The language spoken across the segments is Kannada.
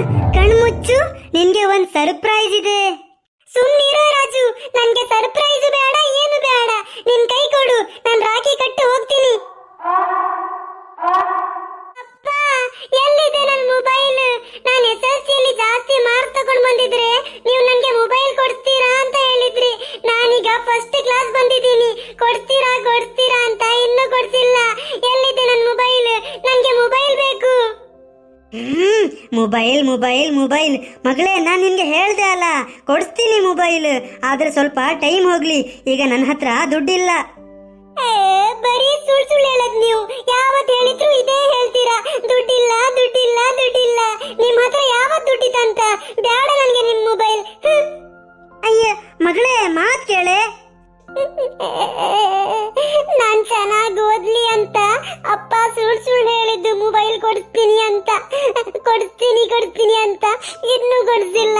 ಕಣ್ಮುಚ್ಚು, ನಿನ್ಗೆ ಒಂದ್ ಸರ್ಪ್ರೈಸ್ ಇದೆ. ಸುಮ್ನಿರೋ ರಾಜು, ನನ್ಗೆ ಸರ್ಪ್ರೈಸ್ ಬೇಡ, ಏನು ಬೇಡ. ನಿನ್ ಕೈ ಕೊಡು, ನಾನ್ ರಾಖಿ ಕಟ್ಟಿ ಹೋಗ್ತೀನಿ. ಅಪ್ಪ, ಎಲ್ಲಿದೆ ನನ್ ಮೊಬೈಲ್? ನಾನು SSLC ಅಲ್ಲಿ ಜಾಸ್ತಿ ಮಾರ್ಕ್ಸ್ ತಗೊಂಡ್ ಬಂದಿದ್ರೆ ನೀವು ನನ್ಗೆ ಮೊಬೈಲ್ ಕೊಡ್ತೀರಾ ಅಂತ ಹೇಳಿದ್ರಿ. ನಾನೀಗ ಫಸ್ಟ್ ಕ್ಲಾಸ್ ಬಂದಿದ್ದೀನಿ. ಕೊಡ್ತೀರಾ ಕೊಡ್ತೀರಾ ಅಂತ ಇನ್ನೂ ಕೊಡ್ತಿಲ್ಲ. ಎಲ್ಲಿದೆ ನನ್ ಮೊಬೈಲ್? ನನ್ಗೆ ಮೊಬೈಲ್ ಬೇಕು. ಮೊಬೈಲ್ ಮೊಬೈಲ್ ಮೊಬೈಲ್ ಮಗಳೇ, ನಾನು ನಿನ್ಗೆ ಹೇಳ್ದೆ ಅಲ್ಲ, ಕೊಡಿಸ್ತೀನಿ ಮೊಬೈಲ್. ಆದ್ರೆ ಸ್ವಲ್ಪ ಟೈಮ್ ಹೋಗ್ಲಿ. ಈಗ ನನ್ನ ಹತ್ರ ದುಡ್ಡಿಲ್ಲ. ಬರೀ ಸುಳ್ಳು ಸುಳ್ಳು ಹೇಳದ್ ನೀವು. ಯಾವತ್ ಹೇಳಿದ್ರು ಇದೇ ಹೇಳ್ತೀರಾ, ದುಡ್ಡಿಲ್ಲ ದುಡ್ಡಿಲ್ಲ ದುಡ್ಡಿಲ್ಲ. ನಿಮ್ ಹತ್ರ ಯಾವತ್ ದುಡ್ಡಿದಂತ? ಬೇಡ ನನ್ಗೆ ನಿಮ್ ಮೊಬೈಲ್. ಅಯ್ಯ ಮಗಳೇ, ಮಾತ್ ಕೇಳೆ. ನಾನ್ ಚೆನ್ನಾಗಿ ಓದ್ಲಿ ಅಂತ ಅಪ್ಪ ಸುಳ್ಳು ಸುಳ್ಳು ಹೇಳಿದ್ದು ಮೊಬೈಲ್ ಕೊಡಿಸ್ತೀನಿ ಅಂತ. ಕೊಡಿಸ್ತೀನಿ ಅಂತ ಇನ್ನೂ ಕೊಡಿಸಿಲ್ಲ.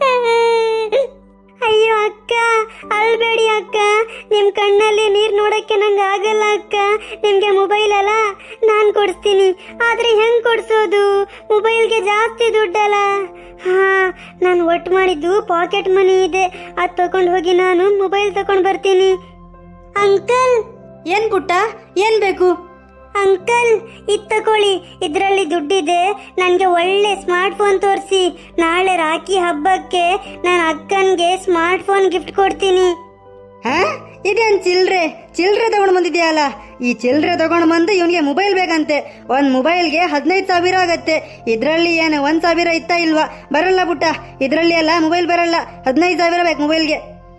ಅಯ್ಯೋ ಅಕ್ಕ, ಅಳ್ಬೇಡಿ ಅಕ್ಕ. ನಿಮ್ ಕಣ್ಣಲ್ಲಿ ನೀರ್ ನೋಡಕ್ಕೆ ನಂಗೆ ಆಗಲ್ಲ ಅಕ್ಕ. ನಿಮ್ಗೆ ಮೊಬೈಲ್ ಅಲ್ಲ, ನಾನ್ ಕೊಡಿಸ್ತೀನಿ. ಆದ್ರೆ ಹೆಂಗ್ ಕೊಡ್ಸೋದು? ಮೊಬೈಲ್ಗೆ ಜಾಸ್ತಿ ದುಡ್ಡಲ್ಲ. ಹಾ, ನಾನು ಒಟ್ಟು ಮಾಡಿದ್ದು ಪಾಕೆಟ್ ಮನಿ ಇದೆ. ಅದ್ ತಕೊಂಡ್ ಹೋಗಿ ನಾನು ಮೊಬೈಲ್ ತಕೊಂಡ್ ಬರ್ತೀನಿ. ಅಂಕಲ್. ಏನ್ ಪುಟ್ಟ, ಏನ್ ಬೇಕು? ಅಂಕಲ್, ಇದ್ ತಕೊಳ್ಳಿ. ಇದ್ರಲ್ಲಿ ದುಡ್ಡಿದೆ. ನನ್ಗೆ ಒಳ್ಳೆ ಸ್ಮಾರ್ಟ್ ಫೋನ್ ತೋರಿಸಿ. ನಾಳೆ ರಾಖಿ ಹಬ್ಬಕ್ಕೆ ನಾನು ಅಕ್ಕನ್ಗೆ ಸ್ಮಾರ್ಟ್ ಫೋನ್ ಗಿಫ್ಟ್ ಕೊಡ್ತೀನಿ. ಹಾ, ಇದೇನ್ ಚಿಲ್ರೆ ತಗೊಂಡ್ ಬಂದಿದ್ಯಲ್ಲ? ಈ ಚಿಲ್ರೆ ತಗೊಂಡ್ ಬಂದು ಇವನ್ಗೆ ಮೊಬೈಲ್ ಬೇಕಂತೆ. ಒಂದ್ ಮೊಬೈಲ್ಗೆ 15,000 ಆಗತ್ತೆ. ಇದ್ರಲ್ಲಿ ಏನು 1,000 ಇತ್ತಾ ಇಲ್ವಾ? ಬರಲ್ಲ ಪುಟ್ಟ, ಇದ್ರಲ್ಲಿ ಎಲ್ಲ ಮೊಬೈಲ್ ಬರಲ್ಲ. 15,000 ಬೇಕು ಮೊಬೈಲ್ಗೆ.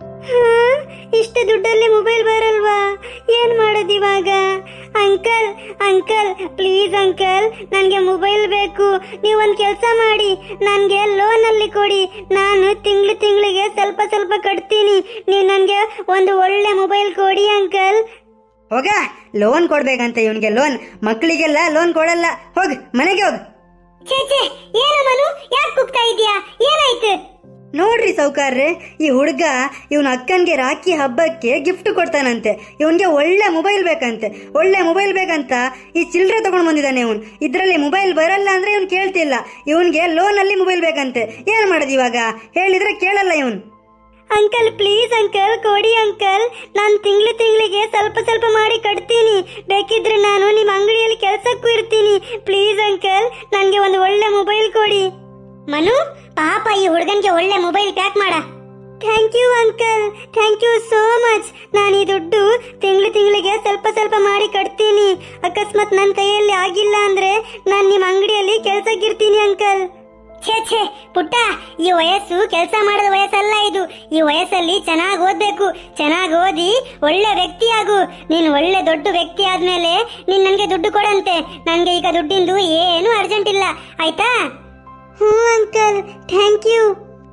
ಇಷ್ಟು ದುಡ್ಡಲ್ಲಿ ಮೊಬೈಲ್ ಬರಲ್ವಾ? ಏನ್ ಮಾಡೋದಿವಾಗ? ಅಂಕಲ್ ಅಂಕಲ್, ಪ್ಲೀಸ್ ಅಂಕಲ್, ನನ್ಗೆ ಮೊಬೈಲ್ ಬೇಕು. ನೀವೊಂದ್ ಕೆಲಸ ಮಾಡಿ, ನನ್ಗೆ ಲೋನ್ ಅಲ್ಲಿ ಕೊಡಿ. ನಾನು ತಿಂಗಳಿಗೆ ಸ್ವಲ್ಪ ಸ್ವಲ್ಪ ಕಟ್ತೀನಿ. ನೀವ್ ನನ್ಗೆ ಒಂದು ಒಳ್ಳೆ ಮೊಬೈಲ್ ಕೊಡಿ ಅಂಕಲ್. ಹೋಗ, ಲೋನ್ ಕೊಡ್ಬೇಕಂತ ಇವನ್ಗೆ ಲೋನ್? ಮಕ್ಕಳಿಗೆಲ್ಲ ಲೋನ್ ಕೊಡಲ್ಲ. ಹೋಗ್ ಮನೆಗೆ ಹೋಗ್. ಛೇ, ಏನು ಮನು, ಯಾಕೆ ಕೂಗ್ತಾ ಇದೀಯಾ? ಏನಾಯ್ತು? ನೋಡ್ರಿ ಸೌಕಾರ್ರೆ, ಈ ಹುಡುಗ ಇವನ ಅಕ್ಕನ್ಗೆ ರಾಖಿ ಹಬ್ಬಕ್ಕೆ ಗಿಫ್ಟ್ ಕೊಡ್ತಾನಂತೆ. ಇವನ್ಗೆ ಒಳ್ಳೆ ಮೊಬೈಲ್ ಬೇಕಂತೆ. ಒಳ್ಳೆ ಮೊಬೈಲ್ ಬೇಕಂತ ಈ ಚಿಲ್ಡ್ರೆ ತಗೊಂಡ್ ಬಂದಿದ್ದಾನೆ ಇವನ್. ಇದ್ರಲ್ಲಿ ಮೊಬೈಲ್ ಬರಲ್ಲ ಅಂದ್ರೆ ಇವನ್ ಕೇಳ್ತಿಲ್ಲ. ಇವನ್ಗೆ ಲೋನ್ ಅಲ್ಲಿ ಮೊಬೈಲ್ ಬೇಕಂತೆ. ಏನ್ ಮಾಡೋದು ಇವಾಗ? ಹೇಳಿದ್ರೆ ಕೇಳಲ್ಲ ಇವನ್. ಅಂಕಲ್ ಪ್ಲೀಸ್ ಅಂಕಲ್, ಕೊಡಿ ಅಂಕಲ್. ನಾನು ತಿಂಗಳಿಗೆ ಸ್ವಲ್ಪ ಸ್ವಲ್ಪ ಮಾಡಿ ಕಟ್ತೀನಿ. ಬೇಕಿದ್ರೆ ನಾನು ನಿಮ್ಮ ಅಂಗಡಿಯಲ್ಲಿ ಕೆಲಸಕ್ಕೂ ಇರ್ತೀನಿ. ಪ್ಲೀಸ್ ಅಂಕಲ್, ನನ್ಗೆ ಒಂದು ಒಳ್ಳೆ ಮೊಬೈಲ್ ಕೊಡಿ. ಮನು, ಪಾಪ ಈ ಹುಡುಗನ್ಗೆ ಒಳ್ಳೆ ಮೊಬೈಲ್ ಪ್ಯಾಕ್ ಮಾಡ. Thank you uncle, thank you so much. ನಾನು ಈ ದುಡ್ಡು ತಿಂಗಳಿಗೆ ಸ್ವಲ್ಪ ಸ್ವಲ್ಪ ಮಾಡಿ ಕಟ್ತೀನಿ. ಅಕಸ್ಮಾತ್ ನನ್ನ ಕೈಯಲ್ಲಿ ಆಗಿಲ್ಲ ಅಂದ್ರೆ ನಾನು ನಿಮ್ಮ ಅಂಗಡಿಯಲ್ಲಿ ಕೆಲಸಕ್ಕಿರ್ತೀನಿ ಅಂಕಲ್. ಛೇ ಪುಟ್ಟ, ಈ ವಯಸ್ಸು ಕೆಲಸ ಮಾಡದ ವಯಸ್ಸಲ್ಲ ಇದು. ಈ ವಯಸ್ಸಲ್ಲಿ ಚೆನ್ನಾಗಿ ಓದ್ಬೇಕು. ಚೆನ್ನಾಗಿ ಓದಿ ಒಳ್ಳೆ ವ್ಯಕ್ತಿ ಆಗು. ನೀನು ಒಳ್ಳೆ ದೊಡ್ಡ ವ್ಯಕ್ತಿ ಆದ್ಮೇಲೆ ನೀನ್ ನನ್ಗೆ ದುಡ್ಡು ಕೊಡಂತೆ. ನನ್ಗೆ ಈಗ ದುಡ್ಡಿಂದು ಏನು ಅರ್ಜೆಂಟ್ ಇಲ್ಲ, ಆಯ್ತಾ? ಹ್ಞೂ ಅಂಕಲ್, ಥ್ಯಾಂಕ್ ಯು.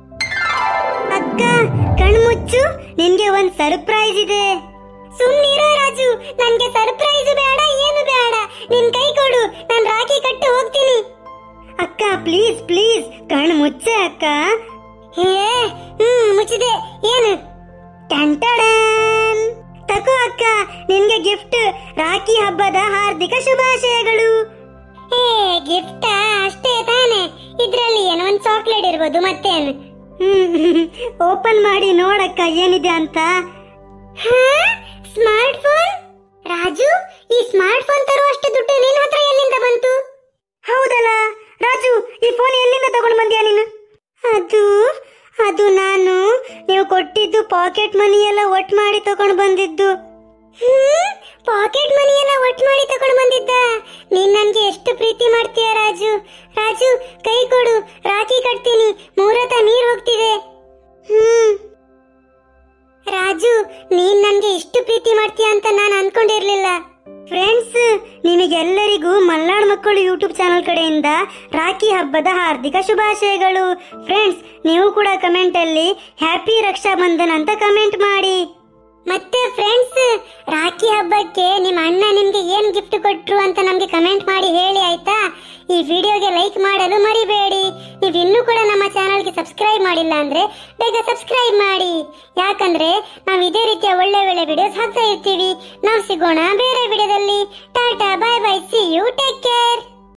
ಅಕ್ಕ, ಕಣ್ಮುಚ್ಚು, ನಿನ್ಗೆ ಒಂದ್ ಸರ್ಪ್ರೈಸ್ ಇದೆ. ಸುಮ್ನಿರೋ ರಾಜು, ನನ್ಗೆ ಸರ್ಪ್ರೈಸ್ ಬೇಡ, ಏನು ಬೇಡ. ನಿನ್ ಕೈ ಕೊಡು, ನಾನ್ ರಾಖಿ ಕಟ್ಟಿ ಹೋಗ್ತೀನಿ. ಅಕ್ಕ ಪ್ಲೀಸ್ ಪ್ಲೀಸ್, ಕಣ್ಣು ಮುಚ್ಚೆ ಅಕ್ಕ. ಮುಚ್ಚಿದೆ. ಏನು? ಟಂಟಡನ್, ತಗೋ ಅಕ್ಕ, ನಿನ್ಗೆ ಗಿಫ್ಟ್. ರಾಖಿ ಹಬ್ಬದ ಹಾರ್ದಿಕ ಶುಭಾಶಯಗಳು. ಗಿಫ್ಟ್ ಅಷ್ಟೇ ತಾನೆ? ಇದ್ರಲ್ಲಿ ಏನು ಒಂದ್ ಚಾಕ್ಲೇಟ್ ಇರ್ಬೋದು, ಮತ್ತೇನು? ಓಪನ್ ಮಾಡಿ ನೋಡಕ್ಕ ಏನಿದೆ ಅಂತ. Smart phone? ರಾಜು, ಈ ಸ್ಮಾರ್ಟ್ ಫೋನ್ ತರುವಷ್ಟು ದುಡ್ಡು ನಿನ್ನ ಹತ್ರ ಎಲ್ಲಿಂದ ಬಂತು? ಹೌದಲ್ಲ ರಾಜು, ಈ ಫೋನ್ ಎಲ್ಲಿಂದ ತಗೊಂಡು ಬಂದ್ಯಾ ನೀನು? ಅದು ನಾನು ನೀವು ಕೊಟ್ಟಿದ್ದು ಪಾಕೆಟ್ ಮನಿ ಎಲ್ಲ ಒಟ್ಟು ಮಾಡಿ ತಗೊಂಡು ಬಂದಿದ್ದು. ಪಾಕೆಟ್ ಮನಿ ಎಲ್ಲ ಒಟ್ಟು ಮಾಡಿ ತಗೊಂಡು ಬಂದಿದ್ದ? ನೀನ್ ನನ್ಗೆ ಎಷ್ಟು ಪ್ರೀತಿ ಮಾಡ್ತೀಯ ರಾಜು. ರಾಜು, ಕೈ ಕೊಡು, ರಾಖಿ ಕಟ್ತೀನಿ. ಮೂರತ ನೀರ್ ಹೋಗ್ತಿದೆ. ರಾಜು, ನೀನ್ ನನ್ಗೆ ಇಷ್ಟು ಪ್ರೀತಿ ಮಾಡ್ತೀಯ ಅಂತ ನಾನು ಅನ್ಕೊಂಡಿರ್ಲಿಲ್ಲ. ಫ್ರೆಂಡ್ಸ್, ನಿಮಗೆಲ್ಲರಿಗೂ ಮಲ್ನಾಡ್ ಮಕ್ಕಳು ಯೂಟ್ಯೂಬ್ ಚಾನಲ್ ಕಡೆಯಿಂದ ರಾಖಿ ಹಬ್ಬದ ಹಾರ್ದಿಕ ಶುಭಾಶಯಗಳು. ಫ್ರೆಂಡ್ಸ್, ನೀವು ಕೂಡ ಕಮೆಂಟ್ ಅಲ್ಲಿ ಹ್ಯಾಪಿ ರಕ್ಷಾ ಬಂಧನ್ ಅಂತ ಕಮೆಂಟ್ ಮಾಡಿ. ಮತ್ತೆ ಫ್ರೆಂಡ್ಸ್, ರಾಖಿ ಹಬ್ಬಕ್ಕೆ ನಿಮ್ಮ ಅಣ್ಣ ನಿಮ್ಗೆ ಏನ್ ಗಿಫ್ಟ್ ಕೊಟ್ರು ಅಂತ ನಮ್ಗೆ ಕಮೆಂಟ್ ಮಾಡಿ ಹೇಳಿ, ಆಯ್ತಾ? ಈ ವಿಡಿಯೋಗೆ ಲೈಕ್ ಮಾಡಲು ಮರಿಬೇಡಿ. ನೀವು ಇನ್ನೂ ಕೂಡ ನಮ್ಮ ಚಾನಲ್ಗೆ ಸಬ್ಸ್ಕ್ರೈಬ್ ಮಾಡಿಲ್ಲ ಅಂದ್ರೆ ಬೇಗ ಸಬ್ಸ್ಕ್ರೈಬ್ ಮಾಡಿ. ಯಾಕಂದ್ರೆ ನಾವು ಇದೇ ರೀತಿಯ ಒಳ್ಳೆ ಒಳ್ಳೆ ವಿಡಿಯೋಸ್ ಹಾಕ್ತಾ ಇರ್ತೀವಿ. ನಾವು ಸಿಗೋಣ ಬೇರೆ ವಿಡಿಯೋದಲ್ಲಿ. Tata, bye bye, see you, take care.